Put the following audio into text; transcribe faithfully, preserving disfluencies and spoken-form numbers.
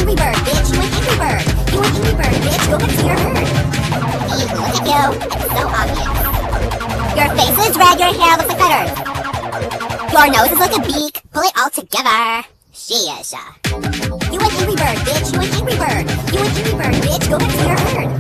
Angry Bird, bitch. You an Angry Bird. You an Angry Bird, bitch. Go back to your herd. Hey, look at you. It's so obvious. Your face is red. Your hair looks like feathers. Your nose is like a beak. Pull it all together. Sheesh. You an Angry Bird, bitch. You an Angry Bird. You an Angry Bird, bitch. Go back to your herd.